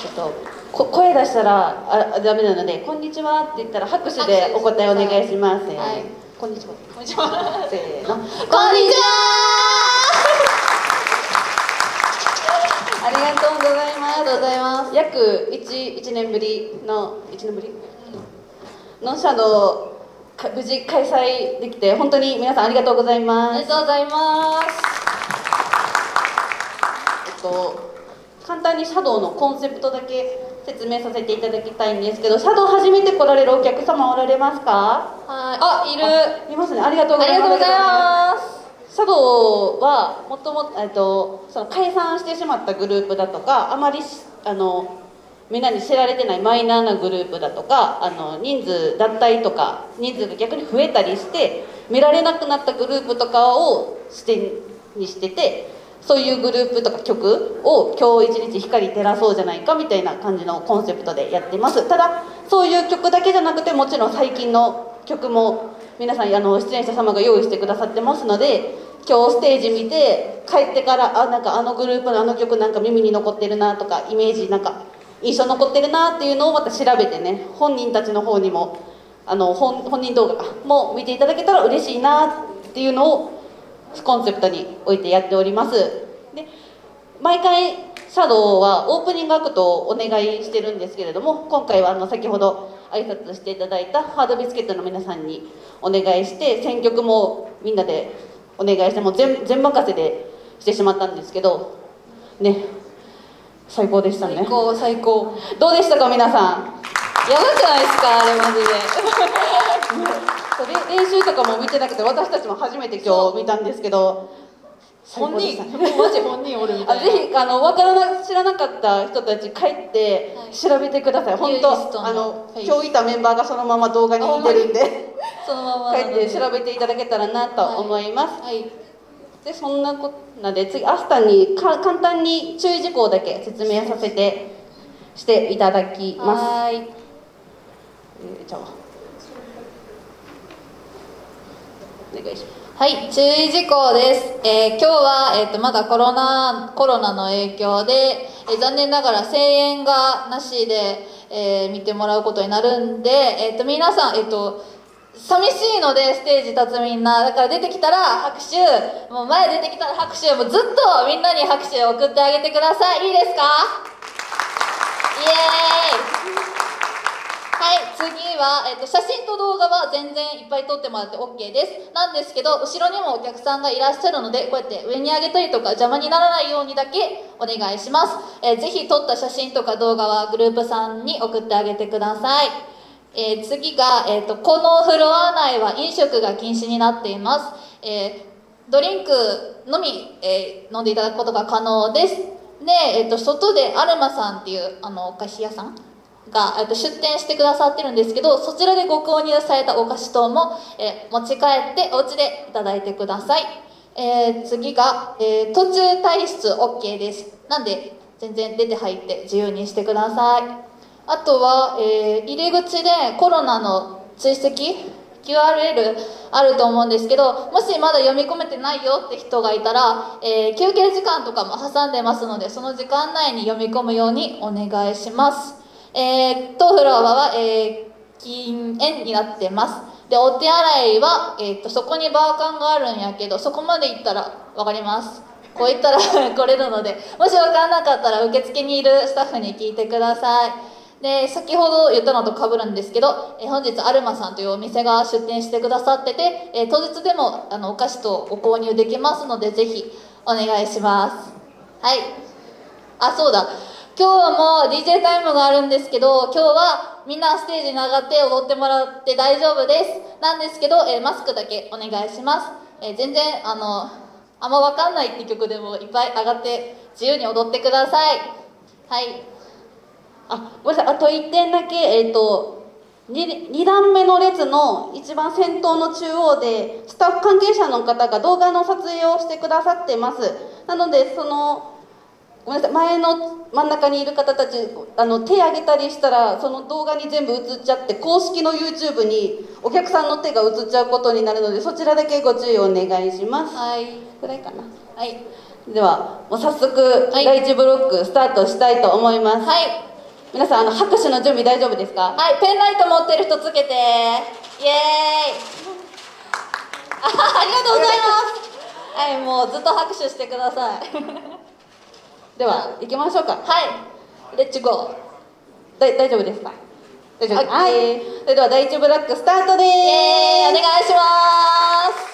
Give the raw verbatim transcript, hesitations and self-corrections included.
えっと、こ声出したらあダメなので「こんにちは」って言ったら拍手でお答えお願いします。はい、こんにちは。こんにちは。せーの。こんにちは。ありがとうございます。ありがとうございます。約一一年ぶりの一年ぶりのシャドウ無事開催できて本当に皆さんありがとうございます。 ありがとうございます。 えっと簡単にシャドウのコンセプトだけ説明させていただきたいんですけど、シャドウ初めて来られるお客様おられますか？ はい。あ、いる。 いますね。ありがとうございます。 ありがとうございます。 シャドウはもともとえっとその解散してしまったグループだとか、あまりあのみんなに知られてないマイナーなグループだとか、あの人数脱退とか人数が逆に増えたりして見られなくなったグループとかを視点にしてて、そういうグループとか曲を今日一日光照らそうじゃないかみたいな感じのコンセプトでやってます。ただそういう曲だけじゃなくて、もちろん最近の曲も皆さんあの出演者様が用意してくださってますので、今日ステージ見て帰ってからあなんかあのグループのあの曲なんか耳に残ってるなとか、イメージなんか印象残ってるなっていうのをまた調べてね、本人たちの方にもあの 本, 本人動画も見ていただけたら嬉しいなっていうのをコンセプトに置いてやっております。で毎回シャドウはオープニングアクトをお願いしてるんですけれども、今回はあの先ほど挨拶していただいたハードビスケットの皆さんにお願いして選曲もみんなでお願いして、もう 全, 全任せでしてしまったんですけどね、最高でしたね。 最高最高。 どうでしたか皆さん。 やばくないですかあれマジで練習とかも見てなくて、私たちも初めて今日見たんですけど、 本人マジ本人おるみたいな。 ぜひあの分からな知らなかった人たち帰って調べてください。本当あの今日いたメンバーがそのまま動画に似てるんでそのまま帰って調べていただけたらなと思います。はいはい、でそんなこんなで次アスタにか簡単に注意事項だけ説明させてしていただきます。はい、えー、じゃあお願いします。 はい、注意事項です。えー、今日は、えー、とまだコロナコロナの影響で、えー、残念ながら声援がなしで、えー、見てもらうことになるんで、えー、と皆さん、えー、と寂しいのでステージ立つみんなだから出てきたら拍手、もう前出てきたら拍手、もうずっとみんなに拍手を送ってあげてください。いいですか？イエーイ。はい、次は、えっと、写真と動画は全然いっぱい撮ってもらって オーケー です。なんですけど、後ろにもお客さんがいらっしゃるので、こうやって上に上げたりとか邪魔にならないようにだけお願いします。えー、ぜひ撮った写真とか動画はグループさんに送ってあげてください。えー、次が、えーと、このフロア内は飲食が禁止になっています。えー、ドリンクのみ、えー、飲んでいただくことが可能です。で、えーと、外でアルマさんっていうあのお菓子屋さんが出店してくださってるんですけど、そちらでご購入されたお菓子等も、えー、持ち帰ってお家でいただいてください。えー、次が、えー、途中退出 オーケー です。なんで全然出て入って自由にしてください。あとは、えー、入り口でコロナの追跡 キューアールエル あると思うんですけど、もしまだ読み込めてないよって人がいたら、えー、休憩時間とかも挟んでますので、その時間内に読み込むようにお願いします。えー、当フロアは、えー、禁煙になってます。で、お手洗いは、えー、とそこにバーカンがあるんやけど、そこまで行ったら分かります。こう言ったら来れるので、もし分からなかったら受付にいるスタッフに聞いてください。で、先ほど言ったのと被るんですけど、えー、本日アルマさんというお店が出店してくださってて、えー、当日でもあのお菓子とご購入できますので、ぜひお願いします。はい。あ、そうだ。今日も ディージェー タイムがあるんですけど、今日はみんなステージに上がって踊ってもらって大丈夫です。なんですけど、えー、マスクだけお願いします。えー、全然あのあんま分かんないって曲でもいっぱい上がって自由に踊ってください。はい。 あ、ごめんなさい、あといってんだけ、えっと 2, 2段目の列の一番先頭の中央でスタッフ関係者の方が動画の撮影をしてくださってます。なのでそのごめんなさい、前の真ん中にいる方たちあの手挙げたりしたらその動画に全部映っちゃって、公式の ユーチューブ にお客さんの手が映っちゃうことになるので、そちらだけご注意お願いします。 はいぐらいかな。 はい。 ではもう早速、はい、だいいちブロックスタートしたいと思います。 はい。 皆さん、あの拍手の準備大丈夫ですか？ はい、ペンライト持ってる人つけて。イエーイ。あ、ありがとうございます。はい、もうずっと拍手してください。 では行きましょうか。 はい、レッツゴー。 だ大丈夫ですか？大丈夫。 はい、 はい、それでは第一ブラックスタートです。 イエーイ、お願いします。